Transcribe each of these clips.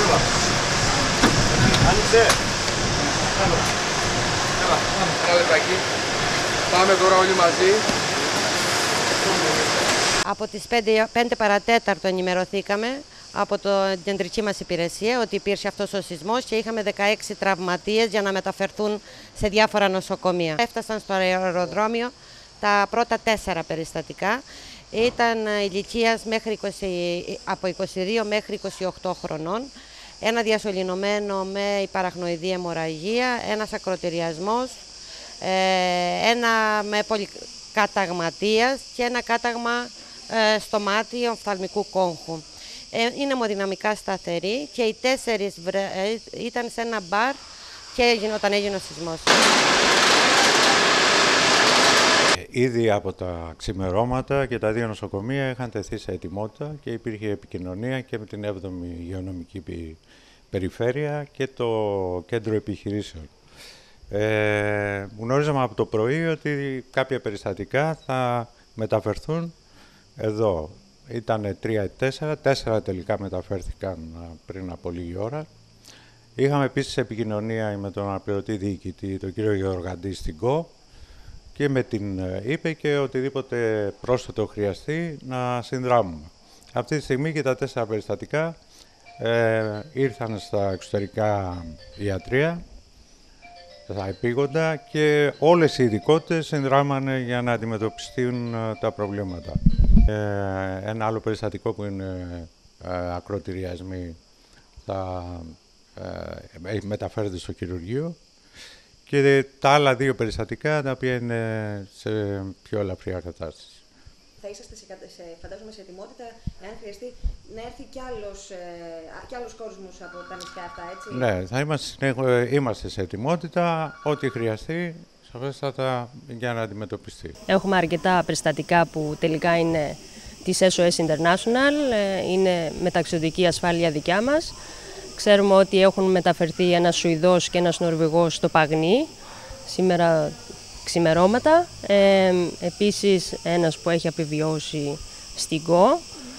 Άνοιξε. Ένα λεπτάκι. Πάμε τώρα όλοι μαζί. Από τις 5 παρατέταρτο ενημερωθήκαμε από την κεντρική μας υπηρεσία ότι υπήρχε αυτός ο σεισμός και είχαμε 16 τραυματίες για να μεταφερθούν σε διάφορα νοσοκομεία. Έφτασαν στο αεροδρόμιο τα πρώτα 4 περιστατικά. Ήταν ηλικίας από 22 μέχρι 28 χρονών. Ένα διασωληνωμένο με υπαραχνοειδή αιμορραγία, ένας ακροτηριασμός, ένα με πολυκαταγματίας και ένα κάταγμα στο μάτι οφθαλμικού κόγχου. Είναι αιμοδυναμικά σταθεροί και οι 4 ήταν σε ένα μπαρ και όταν έγινε ο σεισμός. Ήδη από τα ξημερώματα και τα 2 νοσοκομεία είχαν τεθεί σε ετοιμότητα και υπήρχε επικοινωνία και με την 7η υγειονομική περιφέρεια και το κέντρο επιχειρήσεων. Γνώριζαμε από το πρωί ότι κάποια περιστατικά θα μεταφερθούν εδώ. Ήτανε 3-4, 4 τελικά μεταφέρθηκαν πριν από λίγη ώρα. Είχαμε επίσης επικοινωνία με τον αναπληρωτή διοικητή, τον κύριο Γεωργαντή στην ΚΟ, και με την είπε και οτιδήποτε πρόσθετο χρειαστεί να συνδράμουμε. Αυτή τη στιγμή και τα 4 περιστατικά ήρθαν στα εξωτερικά ιατρεία, στα επίγοντα, και όλες οι ειδικότητες συνδράμανε για να αντιμετωπιστούν τα προβλήματα. Ένα άλλο περιστατικό που είναι ακροτηριασμοί θα μεταφέρεται στο χειρουργείο, και τα άλλα 2 περιστατικά τα οποία είναι σε πιο ελαφριά κατάσταση. Θα είσαστε φαντάζομαι σε ετοιμότητα, εάν χρειαστεί, να έρθει κι άλλος κόσμος από τα νησιά αυτά, έτσι? Ναι, είμαστε σε ετοιμότητα, ό,τι χρειαστεί, σαφέστατα, για να αντιμετωπιστεί. Έχουμε αρκετά περιστατικά που τελικά είναι της SOS International, είναι μεταξιωτική ασφάλεια δικιά μας. Ξέρουμε ότι έχουν μεταφερθεί ένας Σουηδός και ένας Νορβηγός στο Παγνί, σήμερα ξημερώματα. Επίσης ένας που έχει επιβιώσει στην ΚΟ.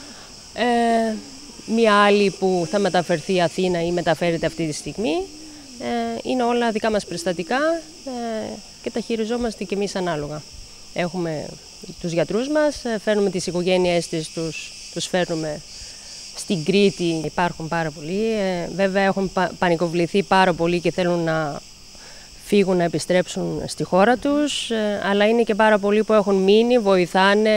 Μία άλλη που θα μεταφερθεί Αθήνα ή μεταφέρεται αυτή τη στιγμή. Είναι όλα δικά μας περιστατικά και τα χειριζόμαστε κι εμείς ανάλογα. Έχουμε τους γιατρούς μας, φέρνουμε τις οικογένειές τους φέρνουμε στην Κρήτη. Υπάρχουν πάρα πολλοί, βέβαια έχουν πανικοβληθεί πάρα πολύ και θέλουν να φύγουν, να επιστρέψουν στη χώρα τους, αλλά είναι και πάρα πολλοί που έχουν μείνει, βοηθάνε.